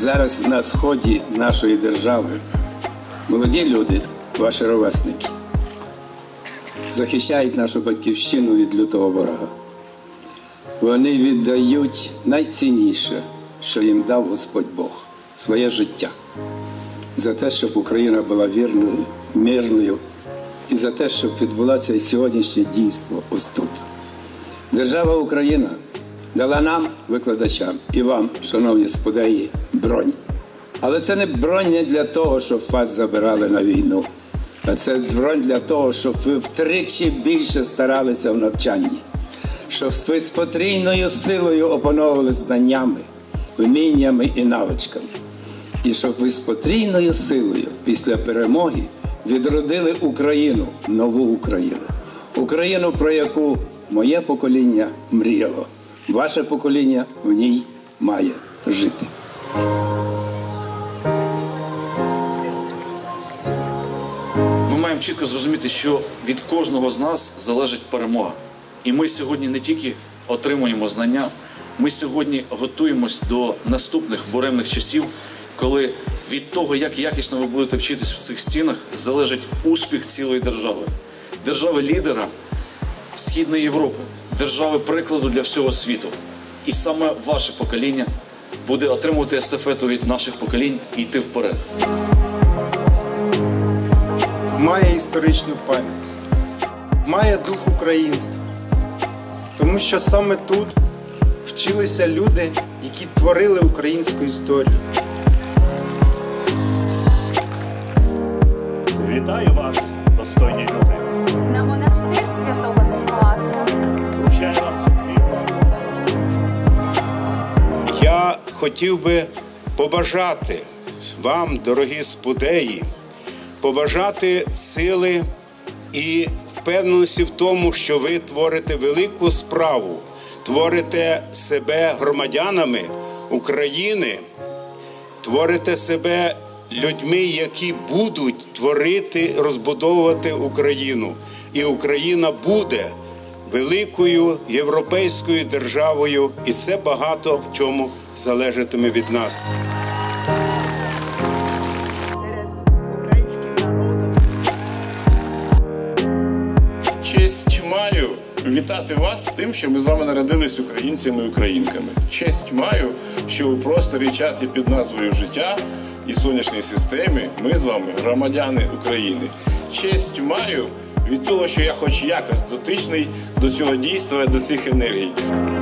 Зараз на сході нашої держави молоді люди, ваші ровесники, захищають нашу батьківщину від лютого ворога. Вони віддають найцінніше, що їм дав Господь Бог – своє життя. За те, щоб Україна була вірною, мирною, і за те, щоб відбулося і сьогоднішнє дійство ось тут. Держава Україна дала нам, викладачам, і вам, шановні спудеї, бронь. Але це не бронь не для того, щоб вас забирали на війну, а це бронь для того, щоб ви втричі більше старалися в навчанні, щоб ви з потрійною силою опановували знаннями, вміннями і навичками. І щоб ви з потрійною силою після перемоги відродили Україну, нову Україну. Україну, про яку моє покоління мріяло. Ваше покоління в ній має жити. Ми маємо чітко зрозуміти, що від кожного з нас залежить перемога. І ми сьогодні не тільки отримуємо знання, ми сьогодні готуємось до наступних буремних часів, коли від того, як якісно ви будете вчитись в цих стінах, залежить успіх цілої держави. Держави-лідера Східної Європи, держави прикладу для всього світу. І саме ваше покоління буде отримувати естафету від наших поколінь і йти вперед. Має історичну пам'ять, має дух українства. Тому що саме тут вчилися люди, які творили українську історію. Вітаю вас, достойні люди. На монастир Святого Спаса. Вручаю вам цю квітку. Я хотів би побажати вам, дорогі спудеї, побажати сили і впевненості в тому, що ви творите велику справу, творите себе громадянами України, творите себе людьми, які будуть творити, розбудовувати Україну. І Україна буде великою європейською державою, і це багато в чому залежатиме від нас. Честь маю вітати вас з тим, що ми з вами народились українцями і українками. Честь маю, що у просторі, часі під назвою «Життя» і сонячній системі ми з вами громадяни України. Честь маю від того, що я хоч якось дотичний до цього дійства, до цих енергій.